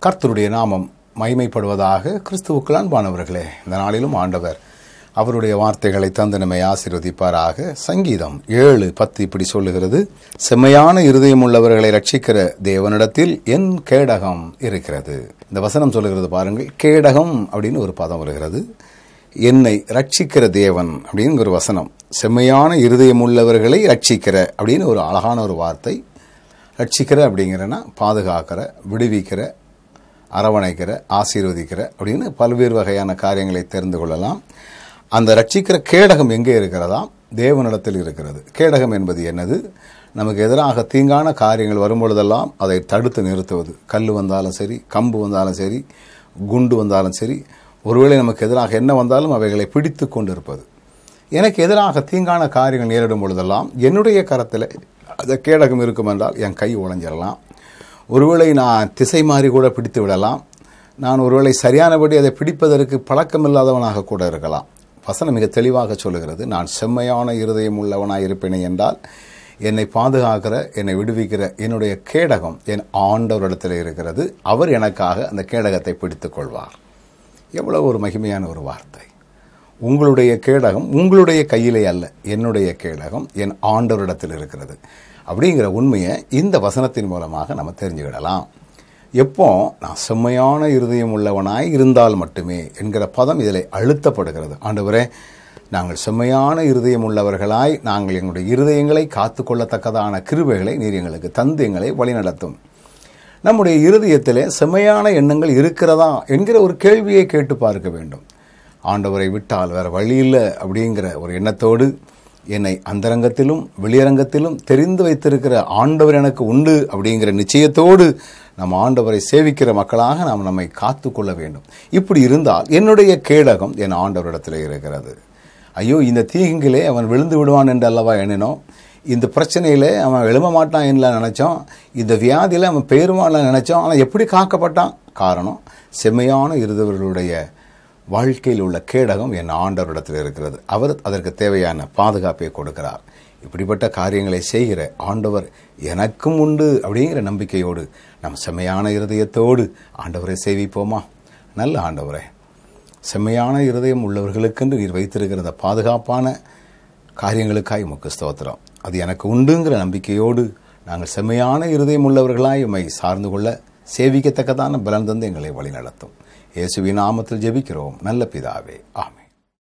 கர்த்தருடைய நாமம் மகிமைப்படுவதாக. கிறிஸ்துவுக்குள் அன்பானவர்களே, இந்த நாளிலும் ஆண்டவர் அவருடைய வார்த்தைகளை தந்து நம்மை ஆசீர்வதிப்பாராக. சங்கீதம் 7:10 இப்படி சொல்லுகிறது, செம்மையான இருதயம் உள்ளவர்களை ரட்சிக்கிற தேவனிடத்தில் என் கேடகம் இருக்கிறது. இந்த வசனம் சொல்லுகிறது பாருங்கள், கேடகம் அப்படின்னு ஒரு பதம் வருகிறது. என்னை ரட்சிக்கிற தேவன் அப்படிங்கிற ஒரு வசனம். செம்மையான இருதயம் உள்ளவர்களை ரட்சிக்கிற அப்படின்னு ஒரு அழகான ஒரு வார்த்தை. ரட்சிக்கிற அப்படிங்கிறனா பாதுகாக்கிற, விடுவிக்கிற, அரவணைக்கிற, ஆசீர்வதிக்கிற அப்படின்னு பல்வேறு வகையான காரியங்களை தெரிந்து கொள்ளலாம். அந்த ரட்சிக்கிற கேடகம் எங்கே இருக்கிறதா? தேவனிடத்தில் இருக்கிறது. கேடகம் என்பது என்னது? நமக்கு எதிராக தீங்கான காரியங்கள் வரும்பொழுதெல்லாம் அதை தடுத்து நிறுத்துவது. கல் வந்தாலும் சரி, கம்பு வந்தாலும் சரி, குண்டு வந்தாலும் சரி, ஒருவேளை நமக்கு எதிராக என்ன வந்தாலும் அவைகளை பிடித்து கொண்டிருப்பது. எனக்கு எதிராக தீங்கான காரியங்கள் நேரிடும் பொழுதெல்லாம் என்னுடைய கரத்தில் அந்த கேடகம் இருக்கும் என்றால் என் கை உடைஞ்சிடலாம். ஒருவேளை நான் திசை மாறி கூட பிடித்து விடலாம். நான் ஒருவேளை சரியானபடி அதை பிடிப்பதற்கு பழக்கமில்லாதவனாக கூட இருக்கலாம். வசனம் மிக தெளிவாக சொல்லுகிறது, நான் செம்மையான இருதயம் உள்ளவனாக இருப்பேனே என்றால் என்னை பாதுகாக்கிற, என்னை விடுவிக்கிற என்னுடைய கேடகம் என் ஆண்டவரிடத்தில் இருக்கிறது. அவர் எனக்காக அந்த கேடகத்தை பிடித்துக் கொள்வார். எவ்வளவு ஒரு மகிமையான ஒரு வார்த்தை. உங்களுடைய கேடகம் உங்களுடைய கையிலே அல்ல, என்னுடைய கேடகம் என் ஆண்டவரிடத்தில் இருக்கிறது அப்படிங்கிற உண்மையை இந்த வசனத்தின் மூலமாக நம்ம தெரிஞ்சுக்கிடலாம். எப்போ நான் செம்மையான இருதயம் உள்ளவனாய் இருந்தால் மட்டுமே என்கிற பதம் இதில் அழுத்தப்படுகிறது. ஆண்டவரே, நாங்கள் செம்மையான இருதயம் உள்ளவர்களாய் நாங்கள் எங்களுடைய இருதயங்களை காத்து கொள்ளத்தக்கதான கிருபைகளை நீர் எங்களுக்கு தந்து எங்களை வழிநடத்தும். நம்முடைய இருதயத்திலே செம்மையான எண்ணங்கள் இருக்கிறதா என்கிற ஒரு கேள்வியை கேட்டு பார்க்க வேண்டும். ஆண்டவரை விட்டால் வேறு வழி இல்லை அப்படிங்கிற ஒரு எண்ணத்தோடு, என்னை அந்தரங்கத்திலும் வெளியரங்கத்திலும் தெரிந்து வைத்திருக்கிற ஆண்டவர் எனக்கு உண்டு அப்படிங்கிற நிச்சயத்தோடு நம் ஆண்டவரை சேவிக்கிற மக்களாக நாம் நம்மை காத்து கொள்ள வேண்டும். இப்படி இருந்தால் என்னுடைய கேடகம் என் ஆண்டவரிடத்தில் இருக்கிறது. ஐயோ, இந்த தீங்கிலே அவன் விழுந்து விடுவான் என்று அல்லவா எண்ணினோம். இந்த பிரச்சனையில் அவன் எழும்ப மாட்டான் என்று நினைச்சோம். இந்த வியாதியில் அவன் பெயருமான் நினைச்சோம். ஆனால் எப்படி காக்கப்பட்டான்? காரணம், செம்மையான இருதவர்களுடைய வாழ்க்கையில் உள்ள கேடகம் என் ஆண்டவரிடத்தில் இருக்கிறது. அவர் அதற்கு தேவையான பாதுகாப்பை கொடுக்கிறார். இப்படிப்பட்ட காரியங்களை செய்கிற ஆண்டவர் எனக்கும் உண்டு அப்படிங்கிற நம்பிக்கையோடு நம் செம்மையான இருதயத்தோடு ஆண்டவரை சேவிப்போமா? நல்ல ஆண்டவரே, செம்மையான இருதயம் உள்ளவர்களுக்கென்று நீர் வைத்திருக்கிற பாதுகாப்பான காரியங்களுக்காய் உமக்கு ஸ்தோத்திரம். அது எனக்கு உண்டுங்கிற நம்பிக்கையோடு நாங்கள் செம்மையான இருதயம் உள்ளவர்களாய் உம்மை சார்ந்து கொள்ள சேவிக்கத்தக்கதான பலன் தந்து எங்களை வழி நடத்தும். இயேசுவின் நாமத்தில் ஜெபிக்கிறோம் நல்ல பிதாவே, ஆமென்.